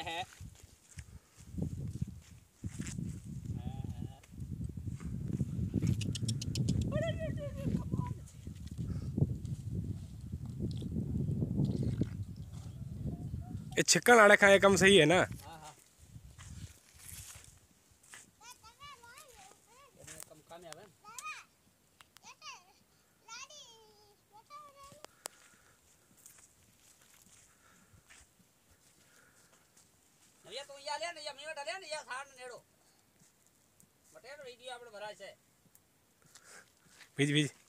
है ये छिक्कन आड़े खाए कम सही है ना। हाँ हाँ कम खाने आवे नया तो या ले ने या मीवा डाले ने या साड़ नेड़ो बटे वीडियो આપણે ભરાય છે बीज बीज